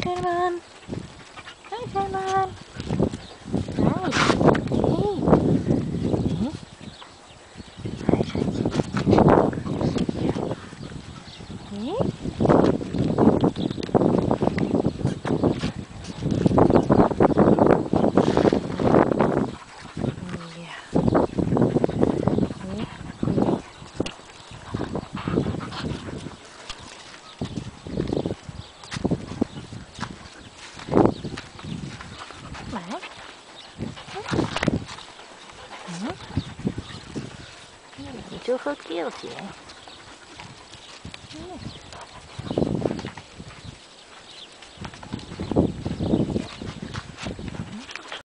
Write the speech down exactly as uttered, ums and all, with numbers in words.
Sherman. Hi, Sherman. Hi. Hey. Hey. Này. Ừ. Chưa phớt kia chị.